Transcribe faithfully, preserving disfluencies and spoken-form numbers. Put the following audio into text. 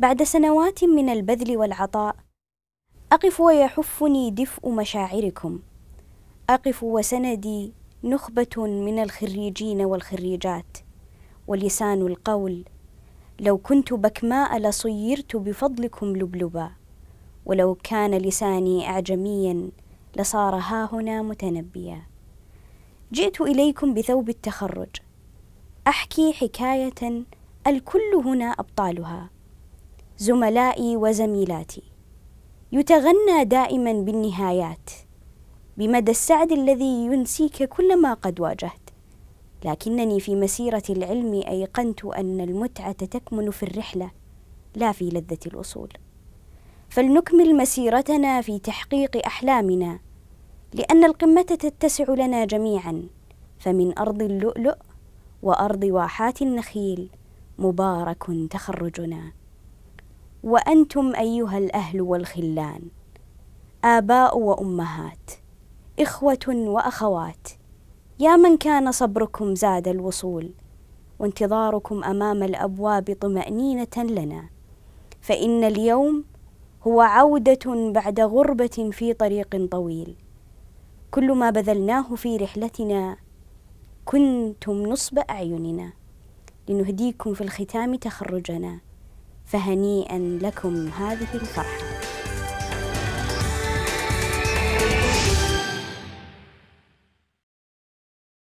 بعد سنوات من البذل والعطاء أقف ويحفني دفء مشاعركم، أقف وسندي نخبة من الخريجين والخريجات، ولسان القول: لو كنت بكماء لصيرت بفضلكم لبلبا، ولو كان لساني أعجميا لصار هاهنا متنبيا. جئت إليكم بثوب التخرج، أحكي حكاية الكل هنا أبطالها، زملائي وزميلاتي، يتغنى دائما بالنهايات، بمدى السعد الذي ينسيك كل ما قد واجهت. لكنني في مسيرة العلم أيقنت أن المتعة تكمن في الرحلة لا في لذة الوصول. فلنكمل مسيرتنا في تحقيق أحلامنا، لأن القمة تتسع لنا جميعا، فمن أرض اللؤلؤ وأرض واحات النخيل مبارك تخرجنا. وأنتم أيها الأهل والخلان، آباء وأمهات، إخوة وأخوات، يا من كان صبركم زاد الوصول، وانتظاركم أمام الأبواب طمأنينة لنا، فإن اليوم هو عودة بعد غربة في طريق طويل. كل ما بذلناه في رحلتنا كنتم نصب أعيننا، لنهديكم في الختام تخرجنا، فهنيئا لكم هذه الفرحة.